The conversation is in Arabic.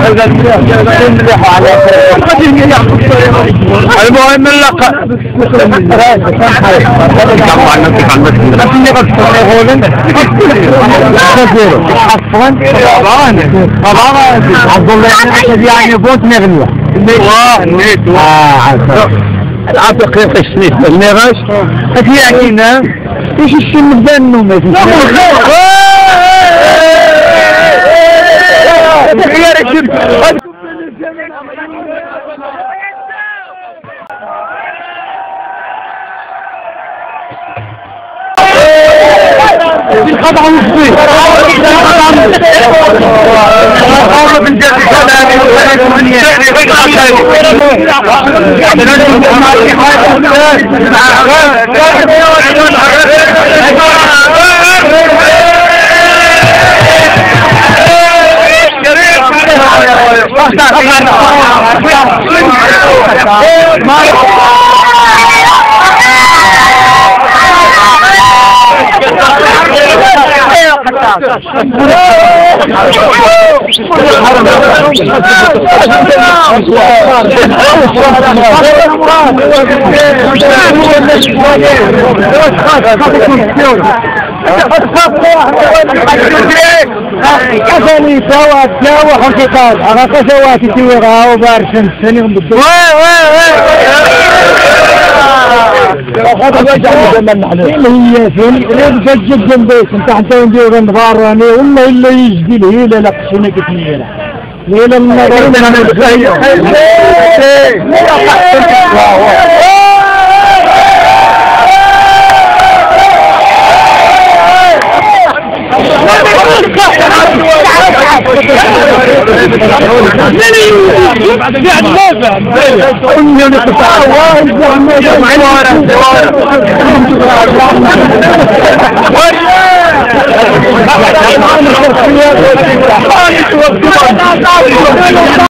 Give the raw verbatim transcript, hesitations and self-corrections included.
المهم اللقاء يعني بوت مغنية واه نيت واه العاب كيف السنيت النغاش هاتي عكينا ايش الشم بدانو ما الخضع والصيف الخضع بالجد كفني سوا سوا حقيقات أنا كسواتي تيوغا وبارشن سنين بالضبط اللي هي فين اللي بسجل جنبيك انت حتى ندير نغاراني ولا اللي يجدي لي لا لا قشنك تنينا ليلة النظر